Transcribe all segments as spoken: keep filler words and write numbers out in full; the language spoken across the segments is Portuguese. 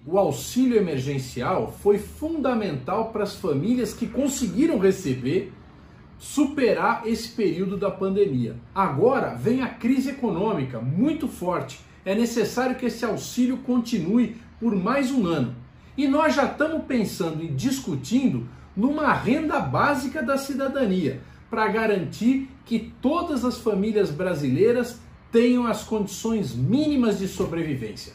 o auxílio emergencial foi fundamental para as famílias que conseguiram receber, superar esse período da pandemia. Agora vem a crise econômica muito forte. É necessário que esse auxílio continue por mais um ano. E nós já estamos pensando e discutindo numa renda básica da cidadania, para garantir que todas as famílias brasileiras tenham as condições mínimas de sobrevivência.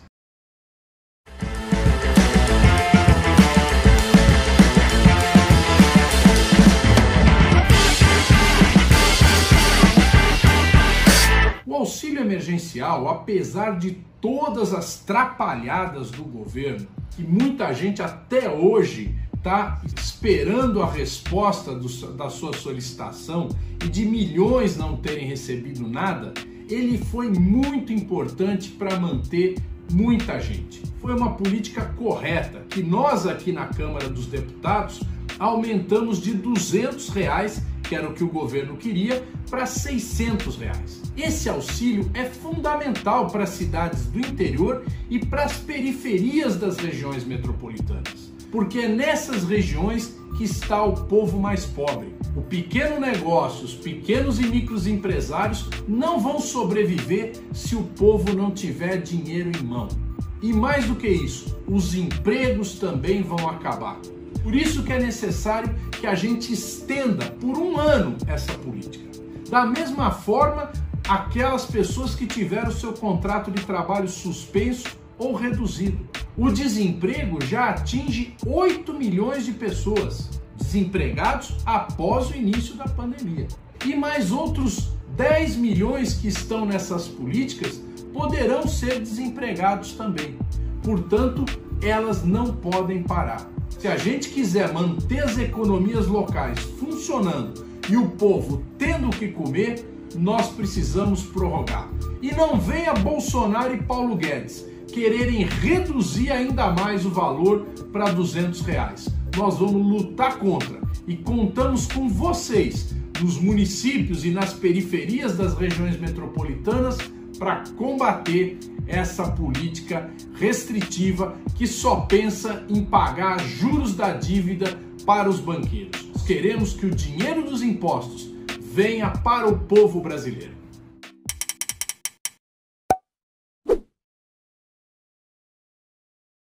O auxílio emergencial, apesar de todas as trapalhadas do governo, que muita gente até hoje está esperando a resposta do, da sua solicitação e de milhões não terem recebido nada, ele foi muito importante para manter muita gente. Foi uma política correta que nós aqui na Câmara dos Deputados aumentamos de duzentos reais, que era o que o governo queria, para seiscentos reais. Esse auxílio é fundamental para as cidades do interior e para as periferias das regiões metropolitanas, porque é nessas regiões que está o povo mais pobre. O pequeno negócio, os pequenos e micros empresários não vão sobreviver se o povo não tiver dinheiro em mão. E mais do que isso, os empregos também vão acabar. Por isso que é necessário que a gente estenda por um ano essa política. Da mesma forma, aquelas pessoas que tiveram seu contrato de trabalho suspenso ou reduzido. O desemprego já atinge oito milhões de pessoas desempregados após o início da pandemia. E mais outros dez milhões que estão nessas políticas poderão ser desempregados também. Portanto, elas não podem parar. Se a gente quiser manter as economias locais funcionando e o povo tendo o que comer, nós precisamos prorrogar. E não venha Bolsonaro e Paulo Guedes quererem reduzir ainda mais o valor para duzentos reais. Nós vamos lutar contra e contamos com vocês nos municípios e nas periferias das regiões metropolitanas para combater essa política restritiva que só pensa em pagar juros da dívida para os banqueiros. Queremos que o dinheiro dos impostos venha para o povo brasileiro.